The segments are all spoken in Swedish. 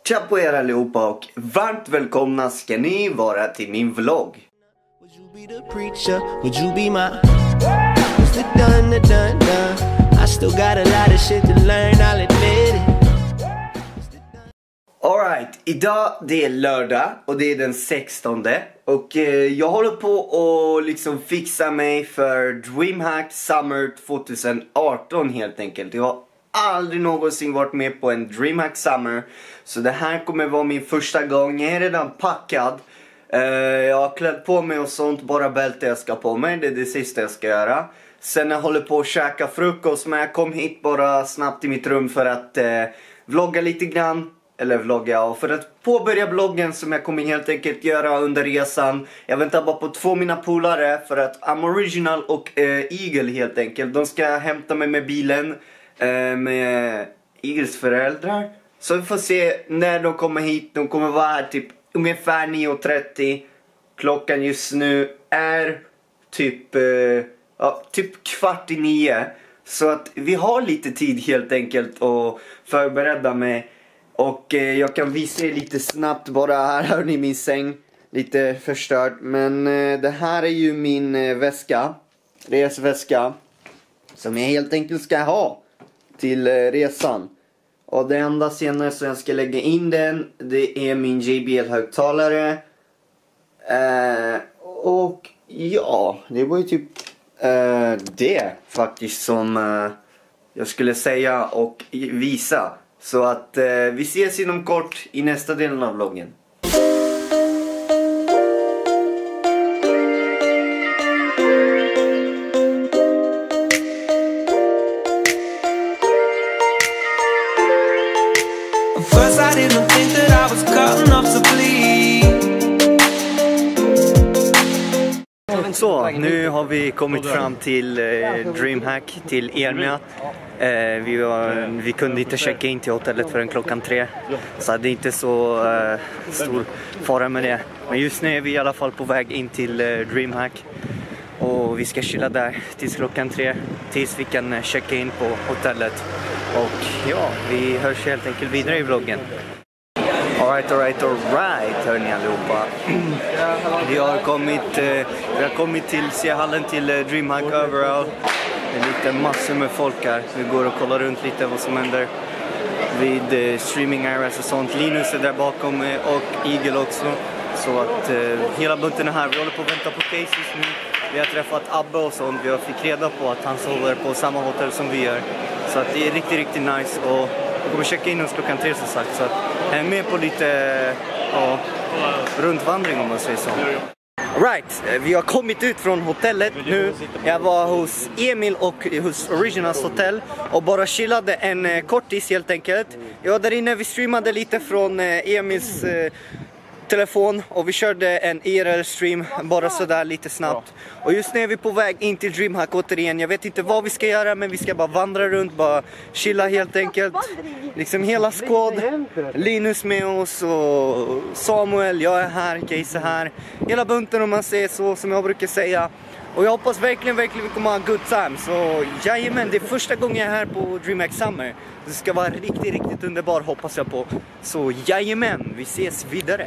Tja på er allihopa och varmt välkomna ska ni vara till min vlogg. Would you be the preacher? Would you be my? What's the done? I still got a lot of shit to learn, I'll admit it. Alright, idag det är lördag och det är den 16:e. Och jag håller på att liksom fixa mig för DreamHack Summer 2018 helt enkelt. Jag har aldrig någonsin varit med på en DreamHack Summer. Så det här kommer vara min första gång. Jag är redan packad. Jag har klätt på mig och sånt. Bara bälte jag ska på mig. Det är det sista jag ska göra. Sen jag håller på att käka frukost. Men jag kom hit bara snabbt i mitt rum för att vlogga lite grann. Eller vlogga, och för att påbörja vloggen som jag kommer helt enkelt göra under resan. Jag väntar bara på 2 mina polare för att I'm Original och Eagle helt enkelt. De ska hämta mig med bilen med Eagles föräldrar. Så vi får se när de kommer hit. De kommer vara här typ ungefär 9:30. Klockan just nu är typ 8:45. Så att vi har lite tid helt enkelt att förbereda mig. Och jag kan visa er lite snabbt bara. Här hör ni min säng. Lite förstörd. Men det här är ju min väska. Resväska. Som jag helt enkelt ska ha till resan. Och det enda senare som jag ska lägga in den. Det är min JBL-högtalare. Och ja, det var ju typ det faktiskt som jag skulle säga och visa. Så att vi ses inom kort i nästa delen av vloggen. First I didn't think that I was cutting enough to bleed. Så, nu har vi kommit fram till DreamHack, till Elmia. Vi kunde inte checka in till hotellet förrän klockan 3. Så det är inte så stor fara med det. Men just nu är vi i alla fall på väg in till DreamHack. Och vi ska chilla där tills klockan 3. Tills vi kan checka in på hotellet. Och ja, vi hörs helt enkelt vidare i vloggen. Alright, hörni allihopa. Vi har kommit till C-hallen till DreamHack Overall. Det är lite massor med folk här. Vi går och kollar runt lite vad som händer vid streaming areas och sånt. Linus är där bakom och Eagle också. Så att hela bunten är här. Vi håller på att vänta på cases nu. Vi har träffat Abbe och sånt. Vi fick reda på att han sover på samma hotell som vi gör. Så att det är riktigt nice. Och vi kommer checka in oss klockan 3 som sagt. Så att jag är med på lite rundvandring om man säger så. Right, vi har kommit ut från hotellet nu. Jag var hos Emil och hos Originals hotell och bara chillade en kortis helt enkelt. Jag var där inne, vi streamade lite från Emils telefon och vi körde en IRL-stream bara sådär lite snabbt. Och just nu är vi på väg in till DreamHack återigen. Jag vet inte vad vi ska göra, men vi ska bara vandra runt, bara chilla helt enkelt. Liksom hela squad, Linus med oss och Samuel, jag är här, Case är här. Hela bunten om man säger så, som jag brukar säga. Och jag hoppas verkligen vi kommer ha en good time. Så jajamän, det är första gången jag är här på DreamHack Summer. Det ska vara riktigt underbar hoppas jag på. Så jajamän, vi ses vidare.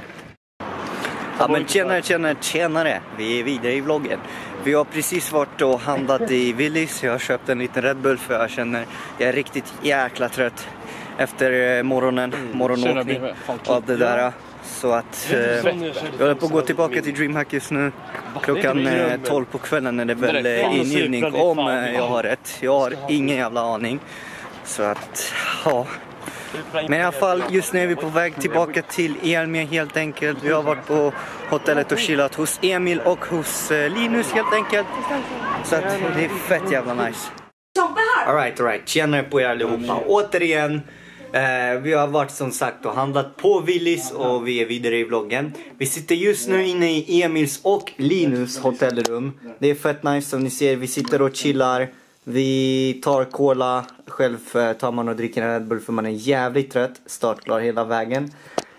Ja men tjenare, vi är vidare i vloggen. Vi har precis varit och handlat i Willys. Jag har köpt en liten Red Bull för jag är riktigt jäkla trött efter morgonåkning och allt det där. Så att jag håller på att gå tillbaka till DreamHack just nu. Klockan 12 på kvällen är det väl ingivning om jag har rätt. Jag har ingen jävla aning. Så att ja. Men i alla fall, just nu är vi på väg tillbaka till Elmia helt enkelt. Vi har varit på hotellet och chillat hos Emil och hos Linus helt enkelt. Så att det är fett jävla nice. Alright, tjänare på er allihopa. Återigen, vi har varit som sagt och handlat på Willys och vi är vidare i vloggen. Vi sitter just nu inne i Emils och Linus hotellrum. Det är fett nice som ni ser, vi sitter och chillar. Vi tar cola, själv tar man och dricker en Red Bull för man är jävligt trött, startklar hela vägen.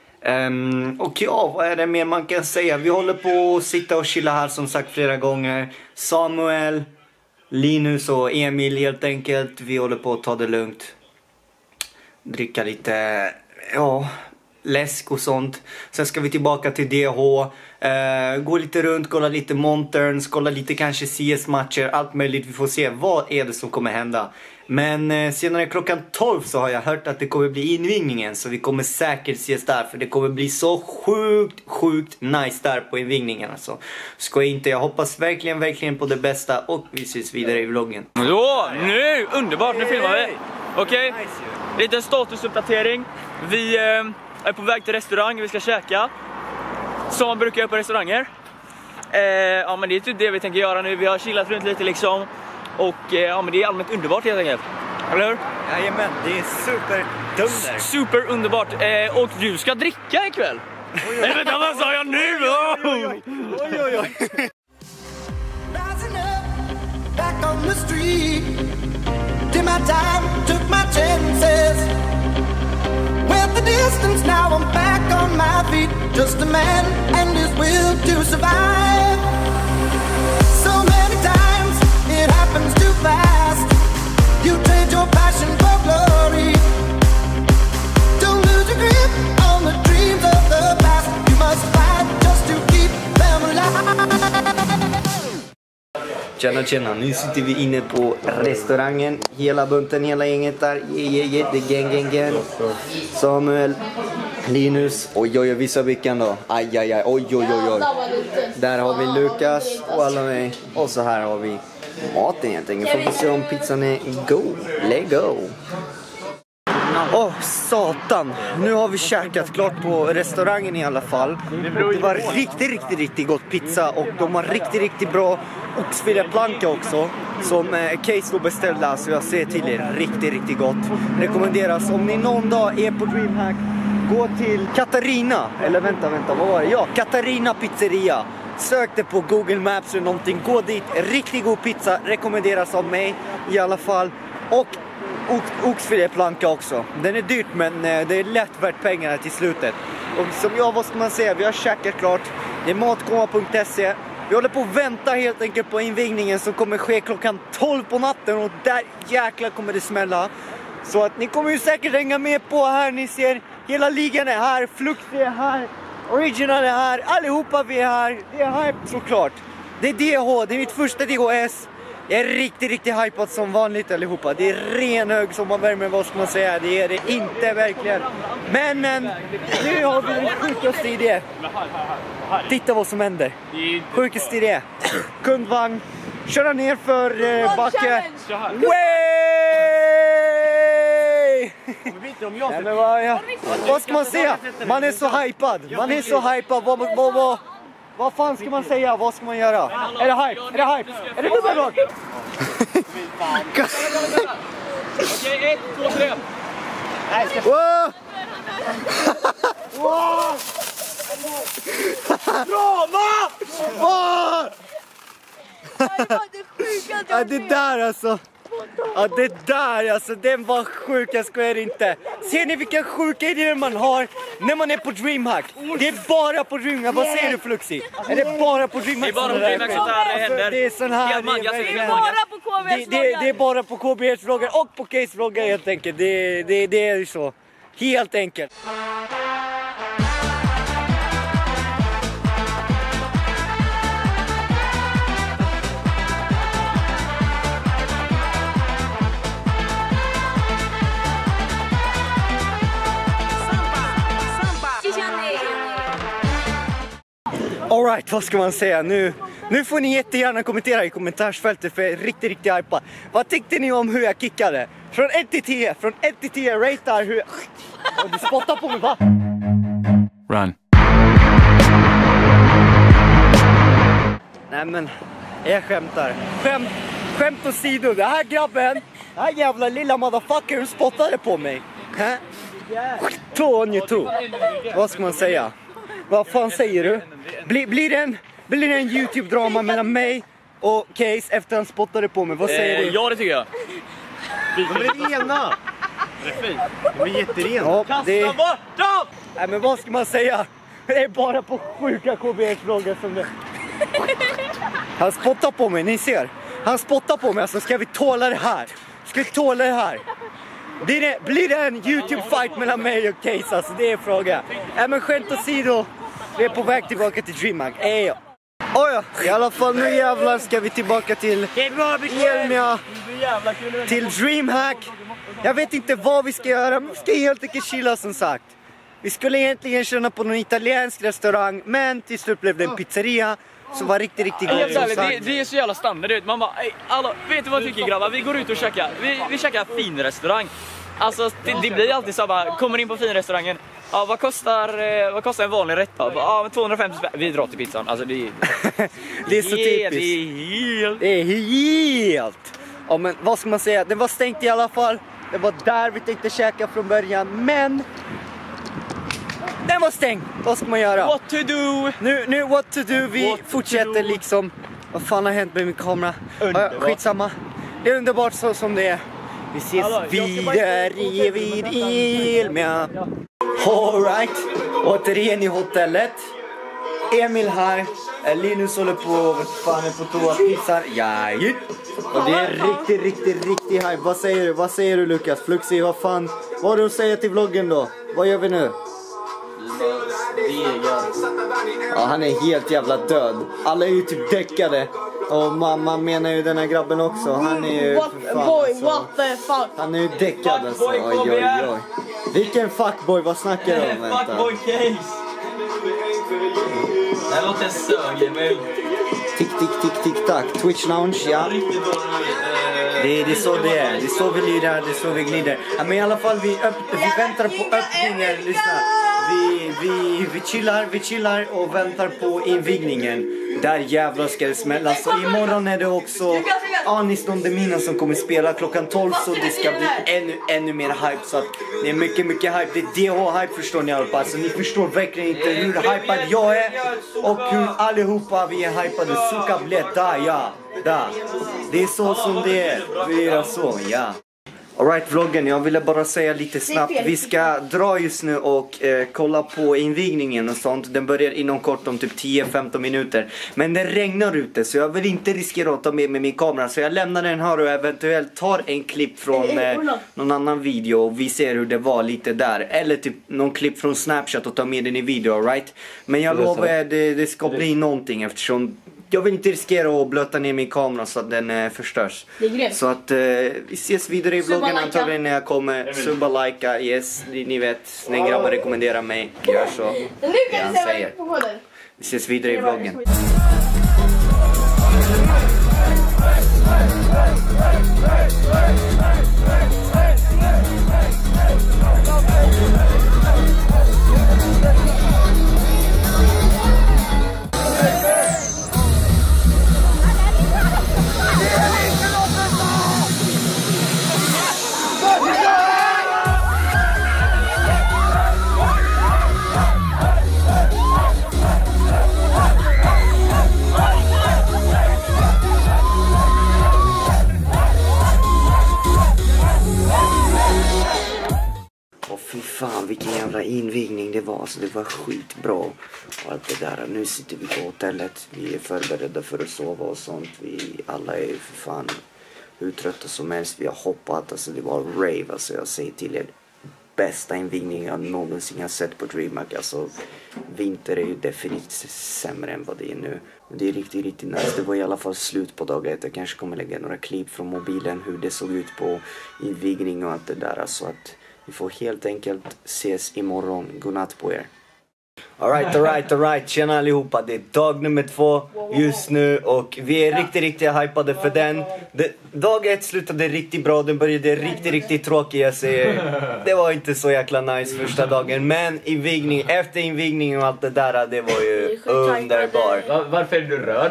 Och ja, vad är det mer man kan säga? Vi håller på att sitta och chilla här som sagt flera gånger. Samuel, Linus och Emil helt enkelt. Vi håller på att ta det lugnt. Dricka lite, ja, läsk och sånt. Sen ska vi tillbaka till DH. Gå lite runt, kolla lite Monterns, kolla lite kanske CS-matcher, allt möjligt. Vi får se vad är det som kommer hända. Men senare klockan 12 så har jag hört att det kommer bli invigningen. Så vi kommer säkert ses där, för det kommer bli så sjukt nice där på invigningen alltså. Ska inte, jag hoppas verkligen på det bästa, och vi ses vidare i vloggen. Så, nu, underbart, nu filmar vi. Okej, lite statusuppdatering. Vi är på väg till restaurang, vi ska käka. Som man brukar göra på restauranger. Ja, men det är typ det vi tänker göra nu. Vi har chillat runt lite liksom. Och ja, men det är allmänt underbart helt enkelt. Eller hur? Jajamän, det är superdunder. Super underbart. Och du ska dricka ikväll. Nej, vänta, vad sa jag nu? Oj. Rising up, back on the street. Did my time, took my chances. Went the distance, now I'm back on my feet. Just a man and his will to survive. So many times it happens too fast. You trade your passion for glory. Don't lose your grip on the dreams of the past. You must fight just to keep them alive. Tjena, nu sitter vi inne på restaurangen. Hela bunten, hela gänget där. Yeah, det är gang. Samuel, Linus, oj, vissa vilken då. Aj, oj. Där har vi Lukas och alla mig. Och så här har vi maten helt enkelt. Får vi se om pizzan är god. Let go. Satan, nu har vi käkat klart på restaurangen i alla fall. Det var riktigt gott pizza, och de har riktigt bra oxfiléplanka också, som Case då beställde, så jag ser till er, riktigt gott. Rekommenderas om ni någon dag är på DreamHack, gå till Katarina, eller vänta, vad var det? Ja, Katarina pizzeria. Sök det på Google Maps eller någonting, gå dit, riktigt god pizza, rekommenderas av mig i alla fall. Och oxfiléplanka också. Den är dyrt, men det är lätt värt pengarna till slutet. Och som vad ska man säga, vi har käkat klart. Det är matkomma.se. Vi håller på att vänta helt enkelt på invigningen som kommer ske klockan 12 på natten, och där jäkla kommer det smälla. Så att ni kommer ju säkert hänga med på här, ni ser hela ligan är här, Flux är här, Original är här, allihopa vi är här. Det är hype såklart. Det är DH, det är mitt första DHS. Jag är riktigt hypad som vanligt allihopa. Det är ren hög som man värmer, vad ska man säga. Det är det inte verkligen. Men nu har vi den sjukaste idé. Titta vad som händer. Sjukaste idé. Kundvagn. Köra ner för backe. Vad ska man säga? Man är så hypad. Vad fan ska man säga? Vad ska man göra? Är det hype? Är det dubbelrock? Okej, 1, 2, 3. Det där alltså. Ja, det där alltså, den var sjuk, jag skojar inte. Ser ni vilka sjuka idéer man har när man är på DreamHack? Det är bara på DreamHack, vad säger du Fluxi? Är det bara på DreamHack? Det är bara på DreamHack som det händer. Det är sån här, det är bara på KBS vloggar och på Case vloggar helt enkelt. Det är ju så, helt enkelt. Alright, vad ska man säga? Nu får ni jättegärna kommentera i kommentarsfältet, för jag är riktigt hypad. Vad tyckte ni om hur jag kickade? Från 1 till 10, ratear hur jag... Du spottar på mig, va? Run. Nej men, jag skämtar. Skämt åsido, det här grabben, den här jävla lilla motherfucker spottade på mig. Vad ska man säga? Vad fan säger du? Blir det en YouTube-drama mellan mig och Case efter han spottade på mig? Vad säger du? Ja, det tycker jag. De är rena! Det är fint. De är jätterena. Ja, Kasta bort dem! Nej men vad ska man säga? Det är bara på sjuka KBS-vloggar som det. Han spottar på mig, ni ser. Han spottar på mig, alltså ska vi tåla det här? Blir det en YouTube-fight mellan mig och Case? Alltså det är frågan. Men skämt åsido, vi är på väg tillbaka till DreamHack. Ja, i alla fall nu jävlar ska vi tillbaka till Elmia, till DreamHack. Jag vet inte vad vi ska göra, men vi ska helt enkelt chilla som sagt. Vi skulle egentligen känna på någon italiensk restaurang, men till slut blev det en pizzeria som var riktigt gott. Det är så jävla standard ut. Man bara, vet du vad jag tycker grabbar? Vi går ut och käkar. Vi käkar fin restaurang. Alltså det blir alltid samma. Kommer in på fin restaurangen. Ja, vad kostar en vanlig rätt? Ja, 250 spänn. Vi drar till pizzan. Alltså det är så typiskt. Det är helt. Ja, men vad ska man säga? Det var stängt i alla fall. Det var där vi tänkte käka från början, men den var stängd. Vad ska man göra? What to do? Nu what to do. Vi fortsätter liksom. Vad fan har hänt med min kamera? Skitsamma. Det är underbart så som det är. Vi ses vidare vid Elmia. Alright. Återigen i hotellet. Emil här. Linus håller på toa pissar. Ja. Och det är riktigt hype. Vad säger du Lukas? Fluxi, vad fan? Vad har du att säga till vloggen då? Vad gör vi nu? Ja, han är helt jävla död. Alla är ju typ däckade. Och mamma menar ju den här grabben också. Han är ju what the fuck? Han är ju däckad alltså. Oj. Vilken fuckboy, vad snackar du om? Vänta. Fuckboy Case. Det här låter sög, Emil. Tick tack. Twitch Lounge, ja. Det är så det är. Det är så vi lirar, det är så vi glider. Ja, men i alla fall, vi väntar på öppningen. Lyssna. Vi chillar och väntar på invigningen. Där jävlar ska det smälla. Så imorgon är det också Anis Don Demina som kommer spela klockan 12. Så det ska bli ännu mer hype. Så att det är mycket hype. Det är DH-hype, förstår ni allihopa. Alltså ni förstår verkligen inte hur hypad jag är. Och hur allihopa vi är hypade. Suka bleta, ja. Det är så som det är. Vi är så, ja. Alright vloggen, jag ville bara säga lite snabbt. Vi ska dra just nu och kolla på invigningen och sånt. Den börjar inom kort om typ 10-15 minuter. Men det regnar ute så jag vill inte riskera att ta med min kamera. Så jag lämnar den här och eventuellt tar en klipp från någon annan video. Och vi ser hur det var lite där. Eller typ någon klipp från Snapchat och ta med den i video, right? Men jag lovar det ska bli någonting eftersom jag vill inte riskera att blöta ner min kamera så att den förstörs. Så att vi ses vidare i vloggen antagligen när jag kommer. Subba, likea, yes, ni vet. Den grabbar rekommenderar mig. Gör så. Det han säger. Vi ses vidare i vloggen. Fy fan vilken jävla invigning det var. Alltså det var skitbra. Och allt det där. Nu sitter vi på hotellet. Vi är förberedda för att sova och sånt. Vi alla är för fan hur trötta som helst. Vi har hoppat. Alltså det var rave. Alltså jag säger till er. Bästa invigning jag någonsin har sett på DreamHack. Alltså vinter är ju definitivt sämre än vad det är nu. Men det är riktigt nice. Det var i alla fall slut på dag 1. Jag kanske kommer lägga några klipp från mobilen. Hur det såg ut på invigning och allt det där. Så att vi får helt enkelt ses imorgon. Godnatt på er. Alright. Tjena allihopa. Det är dag nummer 2 just nu. Och vi är riktigt hypade för den. Dag 1 slutade riktigt bra. Den började riktigt tråkig. Jag säger. Det var inte så jäkla nice första dagen. Men efter invigningen och allt det där. Det var ju underbar. Varför är du rörd?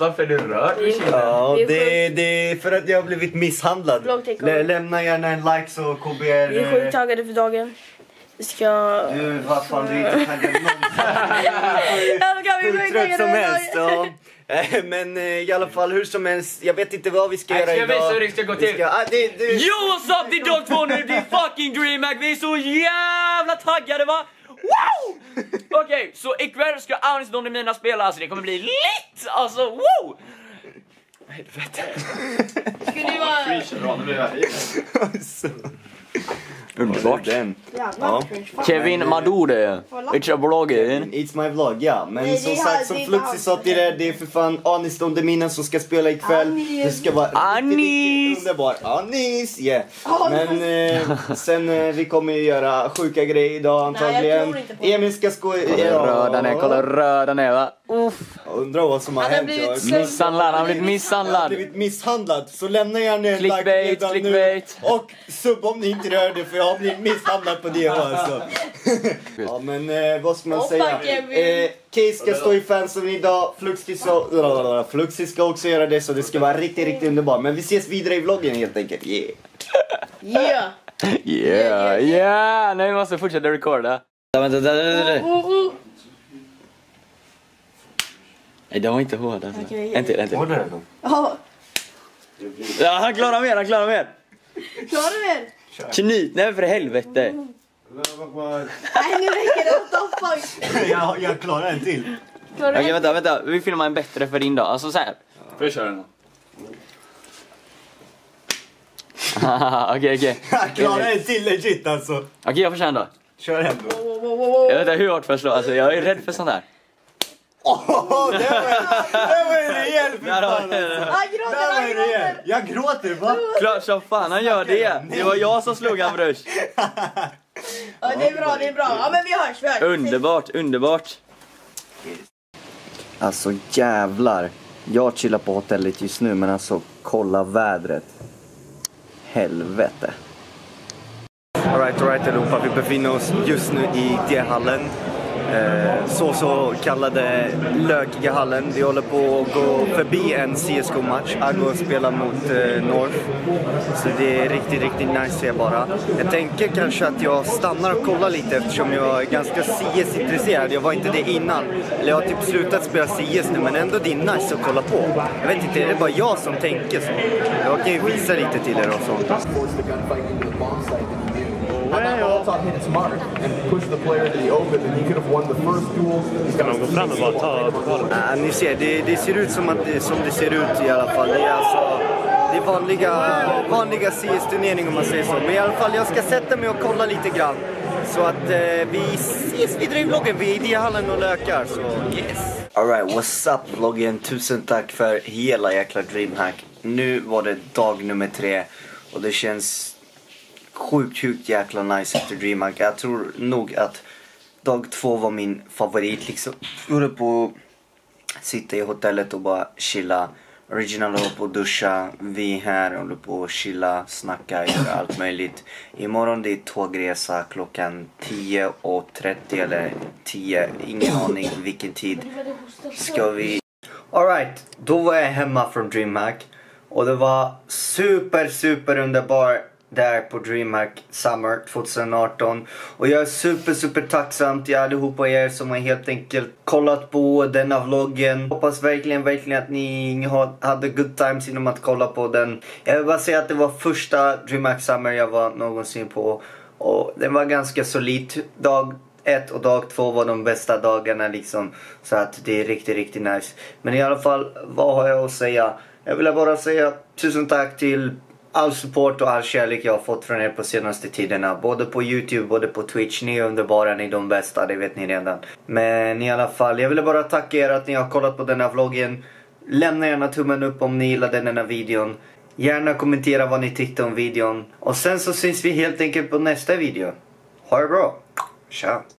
Ja, det är för att jag har blivit misshandlad. Lämna gärna en like så KBR. Vi är sjukt taggade för dagen. Vi ska... Du, vad fan, du är inte taggad någonsin. Hur trött som helst, ja. Men i alla fall, hur som helst, jag vet inte vad vi ska göra idag. Ska vi så det ska gå till? Yo, what's up? Det är dag 2 nu, det är fucking DreamHack. Vi är så jävla taggade, va? Wow! Okej, så ikväll ska Anis Don Demina spela, alltså det kommer bli lit! Alltså, wow! Helvete. Ska det vara... Underbart. Den. Jävlar. Ja. Kevin Madode, it's a vloggen. It's my vlog, ja. Men Nej, som det sagt, är- som det är Fluxy inte sa alls till er, det är för fan Anis Don Demina som ska spela ikväll. Anis. Det ska vara Anis. riktigt underbart. Anis, yeah. Men sen vi kommer ju göra sjuka grejer idag Nej, jag antagligen. tror inte på det. Emil ska Kolla röda ner va? Undrar vad som har Han har hänt. blivit Jag så- Misshandlad, han har blivit har misshandlad. blivit misshandlad. Så lämna gärna en Clickbait, like redan clickbait. nu. Och sub om ni inte rör det, för jag har blivit misshandlad på det alltså. Ja men vad ska man Åh, säga? fuck, Kevin. Case ska stå i fansen idag. Fluxy ska också göra det, så det ska vara riktigt underbart. Men vi ses vidare i vloggen helt enkelt. Yeah. Yeah. Yeah. Nej, vi måste fortsätta recorda. Vänta. Nej, det var inte hård alltså. Okej. En till. Ja. Ja, han klarar mer. Klarar du det? Knytnäve för helvete. Nej, nu räcker det. What the fuck? Jag klarar en till. Klarar du Okej, det? vänta. Vi filmar en bättre för din dag. Alltså så här. Får jag köra den då? Okej. Jag klarar en till legit alltså. Okej, jag får köra en då. Kör hem då. Jag vet inte hur hårt för att slå. Alltså, jag är rädd för sånt här. Det var en rejäl för fan alltså. Han gråter. Jag gråter va? Klart som fan han gör det. Det var jag som slog han bröst. Ja, det är bra. Ja, men vi hörs. Underbart. Alltså jävlar. Jag chillar på hotellet just nu, men alltså kolla vädret. Helvete. Alright allihopa, vi befinner oss just nu i D-hallen. Så kallade lökiga hallen. Vi håller på att gå förbi en CSGO-match. Aggo spelar mot North. Så det är riktigt nice ser bara. Jag tänker kanske att jag stannar och kollar lite, eftersom jag är ganska CS-intresserad. Jag var inte det innan. Eller jag har typ slutat spela CS nu, men ändå det är nice att kolla på. Jag vet inte, det är bara jag som tänker så. Jag kan ju visa lite till er och sånt. Molotov hit its mark and pushed the player to the open, and he could have won the first duel. Ska man gå fram och bara ta pokalen? Ni ser, det ser ut som det ser ut i alla fall. Det är alltså, det är vanliga CS-turneringar om man säger så. Men i alla fall, jag ska sätta mig och kolla lite grann. Så att vi ses vidare i vloggen. Vi är i D-hallen och lökar, så yes. Alright, what's up vloggen? Tusen tack för hela jäkla DreamHack. Nu var det dag nummer 3 och det känns sjukt jäkla nice efter DreamHack. Jag tror nog att dag 2 var min favorit liksom. Jag håller på att sitta i hotellet och bara chilla. Original håller på att duscha. Vi här håller på att chilla, snacka, göra allt möjligt. Imorgon det är tågresa klockan 10:30 eller 10. Ingen aning vilken tid ska vi. Alright, då var jag hemma från DreamHack. Och det var super underbar där på DreamHack Summer 2018. Och jag är super tacksam till allihopa er som har helt enkelt kollat på denna vloggen. Hoppas verkligen att ni hade good times inom att kolla på den. Jag vill bara säga att det var första DreamHack Summer jag var någonsin på. Och den var ganska solid. Dag 1 och dag 2 var de bästa dagarna liksom. Så att det är riktigt nice. Men i alla fall, vad har jag att säga? Jag vill bara säga tusen tack till all support och all kärlek jag har fått från er på senaste tiderna. Både på YouTube, både på Twitch. Ni är underbara, ni är de bästa, det vet ni redan. Men i alla fall, jag vill bara tacka er att ni har kollat på denna vloggen. Lämna gärna tummen upp om ni gillade denna videon. Gärna kommentera vad ni tyckte om videon. Och sen så syns vi helt enkelt på nästa video. Ha det bra. Ciao.